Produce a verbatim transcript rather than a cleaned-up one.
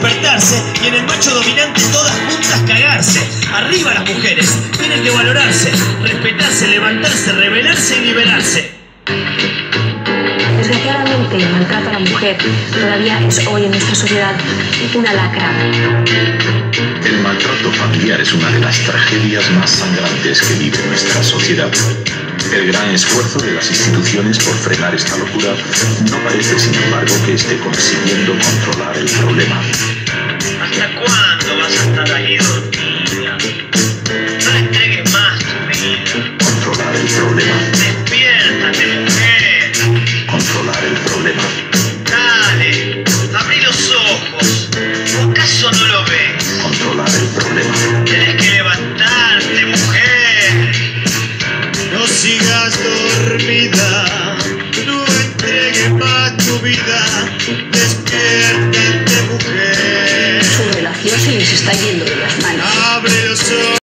despertarse y en el macho dominante todas juntas cagarse. Arriba las mujeres, tienen que valorarse, respetarse, levantarse, rebelarse y liberarse. Desgraciadamente, el maltrato a la mujer todavía es hoy en nuestra sociedad una lacra. El maltrato familiar es una de las tragedias más sangrantes que vive nuestra sociedad. El gran esfuerzo de las instituciones por frenar esta locura no parece, sin embargo, que esté consiguiendo controlar el problema. ¿Hasta cuándo vas a estar ahí dormida? No le entregues más tu vida. Controlar el problema. Despiértate, mujer. Controlar el problema. Dale, abrí los ojos. ¿O acaso no lo ves? Controlar el problema. Tienes que levantarte, mujer. No sigas dormida. No entregues más tu vida. Despiértate, mujer. Su relación se les está yendo de las manos. Abre los ojos.